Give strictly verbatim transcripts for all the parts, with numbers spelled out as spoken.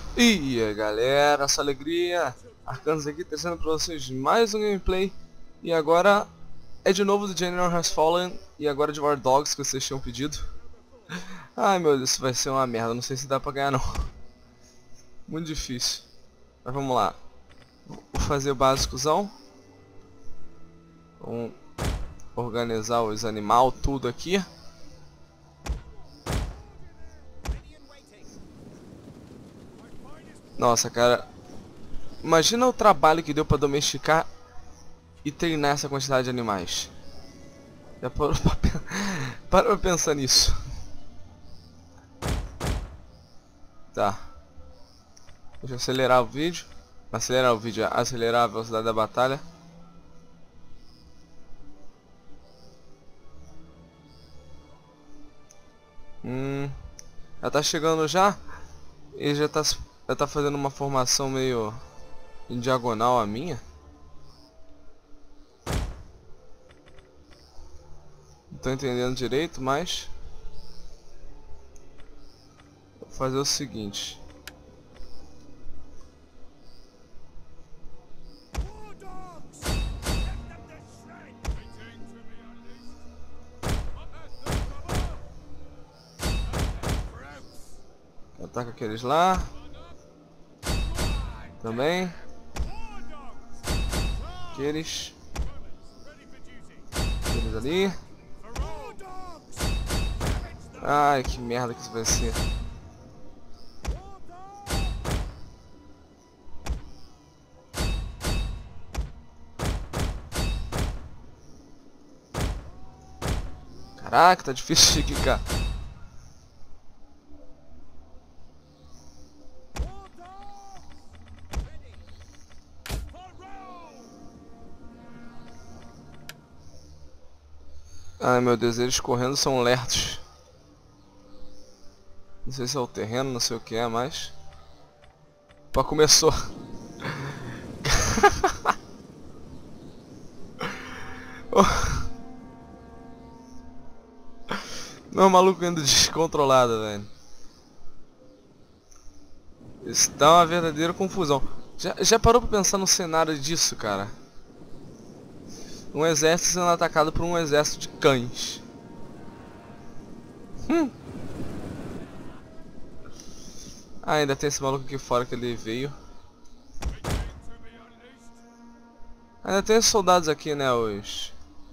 E aí galera, essa alegria, Arcanos aqui trazendo pra vocês mais um gameplay. E agora é de novo do General Has Fallen e agora de War Dogs que vocês tinham pedido. Ai meu Deus, isso vai ser uma merda, não sei se dá pra ganhar não. Muito difícil. Mas vamos lá. Vou fazer o básicozão. Vamos organizar os animais, tudo aqui. Nossa, cara, imagina o trabalho que deu pra domesticar e treinar essa quantidade de animais. Já parou pra, para pra pensar nisso. Tá. Deixa eu acelerar o vídeo. Acelerar o vídeo, acelerar a velocidade da batalha. Hum. Já tá chegando já. Ele já tá, já tá fazendo uma formação meio em diagonal a minha. Não tô entendendo direito, mas vou fazer o seguinte. Ataca aqueles lá. Também. Aqueles. Aqueles ali. Ai, que merda que isso vai ser. Caraca, tá difícil de clicar. Ai meu Deus, eles correndo são lerdos. Não sei se é o terreno, não sei o que é, mas... Pô, começou. Não, o maluco indo descontrolado, velho. Isso dá uma verdadeira confusão. Já, já parou pra pensar no cenário disso, cara? Um exército sendo atacado por um exército de cães. Hum. Ah, ainda tem esse maluco aqui fora que ele veio. Ainda tem esses soldados aqui, né? Os...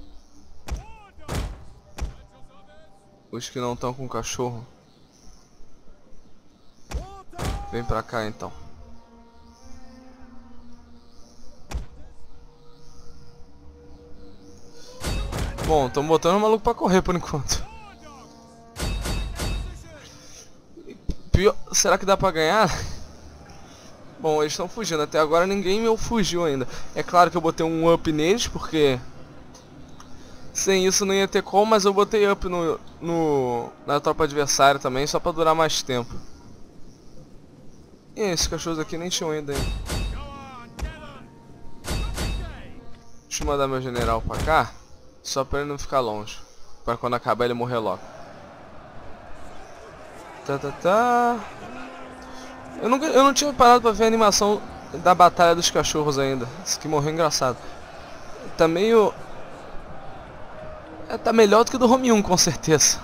Os que não estão com cachorro. Vem pra cá então. Bom, estão botando o maluco pra correr por enquanto. Pior, será que dá pra ganhar? Bom, eles estão fugindo. Até agora ninguém me fugiu ainda. É claro que eu botei um up neles, porque... sem isso não ia ter como, mas eu botei up no, no, na tropa adversária também, só pra durar mais tempo. E esses cachorros aqui nem tinham ainda. Deixa eu mandar meu general pra cá, só pra ele não ficar longe. Pra quando acabar ele morrer logo. Tá, tá, tá. Eu, nunca, eu não tinha parado pra ver a animação da batalha dos cachorros ainda. Isso que morreu engraçado. Tá meio... É, tá melhor do que do Home um, com certeza.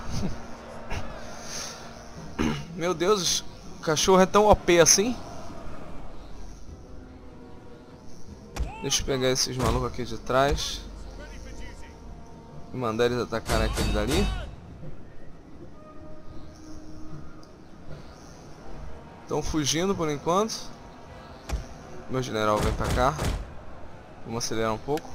Meu Deus, o cachorro é tão O P assim. Deixa eu pegar esses malucos aqui de trás e mandar eles atacarem aquele dali. Estão fugindo por enquanto. Meu general vem pra cá. Vamos acelerar um pouco.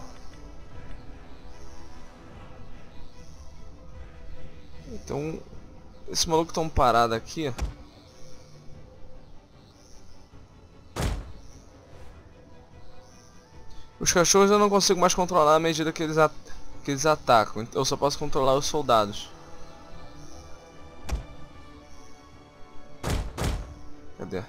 Então, esse maluco tão parado aqui. Os cachorros eu não consigo mais controlar à medida que eles, at que eles atacam. Então eu só posso controlar os soldados. Cadê?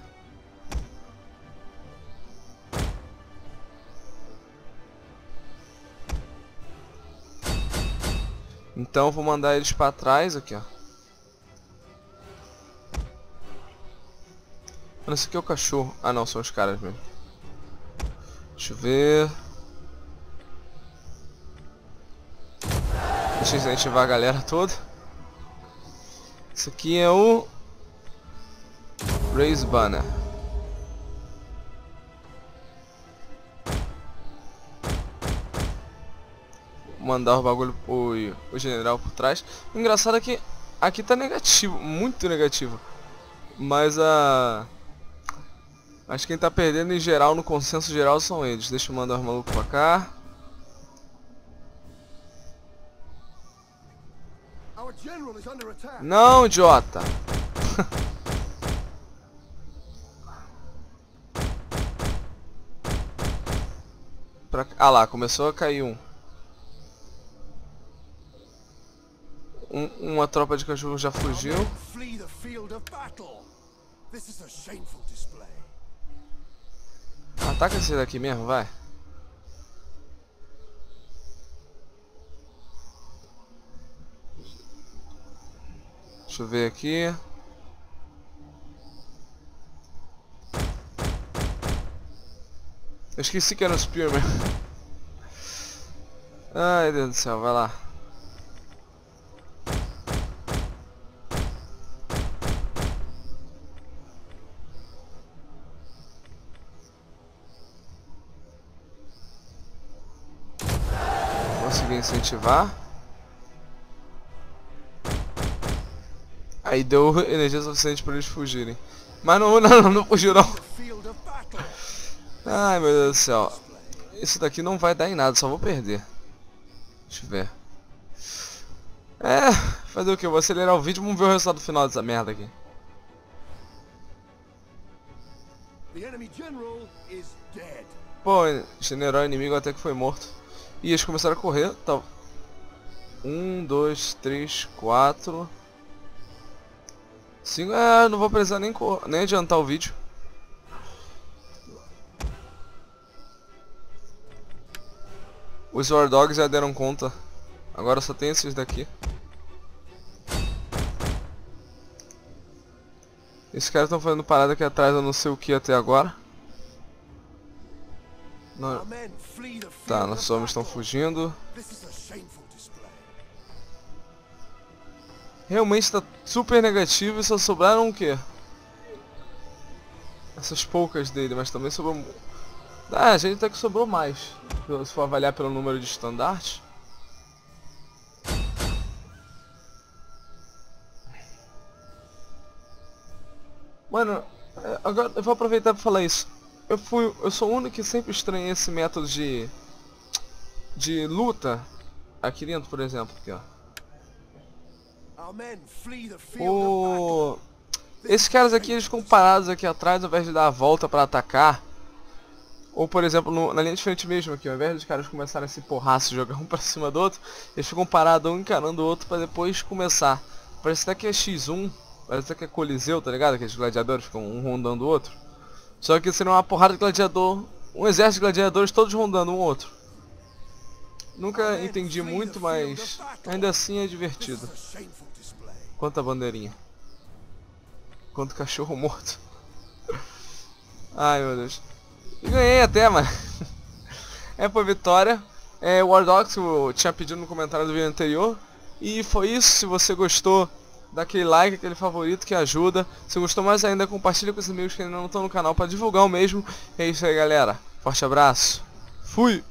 Então eu vou mandar eles pra trás aqui, ó. Mano, esse aqui é o cachorro. Ah não, são os caras mesmo. Deixa eu ver. Deixa eu incentivar a galera toda. Esse aqui é o Raise Banner. Vou mandar o bagulho pro o general por trás. O engraçado é que aqui tá negativo, muito negativo. Mas a... Acho que quem tá perdendo em geral, no consenso geral, são eles. Deixa eu mandar os malucos pra cá. Não, idiota! pra... Ah lá, começou a cair um. um. Uma tropa de cachorro já fugiu. Ataca esse daqui mesmo, vai. Deixa eu ver aqui. Eu esqueci que era o Spearman. Ai, Deus do céu, vai lá. Consegui incentivar. Aí deu energia suficiente para eles fugirem. Mas não, não, não, não fugiu não. Ai meu Deus do céu. Isso daqui não vai dar em nada, só vou perder. Deixa eu ver. É, fazer o que? Eu vou acelerar o vídeo e vamos ver o resultado final dessa merda aqui. Pô, general inimigo até que foi morto. E eles começaram a correr, tá. Um, dois, três, quatro. Cinco. É, não vou precisar nem, nem adiantar o vídeo. Os War Dogs já deram conta. Agora só tem esses daqui. Esses caras estão fazendo parada aqui atrás, eu não sei o que até agora. Não. Tá, nossos homens estão fugindo. Realmente está super negativo e só sobraram o quê? Essas poucas dele, mas também sobrou... Ah, a gente até que sobrou mais. Se for avaliar pelo número de estandartes. Mano, agora eu vou aproveitar para falar isso. Eu fui, eu sou o único que sempre estranhei esse método de de luta aqui dentro, por exemplo, aqui, ó. O... Esses caras aqui, eles ficam parados aqui atrás ao invés de dar a volta para atacar. Ou por exemplo, no, na linha de frente mesmo aqui, ao invés dos caras começarem a se porrar, se jogar um pra cima do outro, eles ficam parados um encarando o outro para depois começar. Parece até que é xis um, parece até que é Coliseu, tá ligado? Aqueles gladiadores ficam um rondando o outro. Só que seria uma porrada de gladiador, um exército de gladiadores todos rondando um outro. Nunca entendi muito, mas ainda assim é divertido. Quanta bandeirinha. Quanto cachorro morto. Ai meu Deus. E ganhei até, mano. É, foi vitória. É, War Dogs, eu tinha pedido no comentário do vídeo anterior. E foi isso. Se você gostou, dá aquele like, aquele favorito que ajuda. Se gostou mais ainda, compartilha com os amigos que ainda não estão no canal para divulgar o mesmo. É isso aí, galera. Forte abraço. Fui!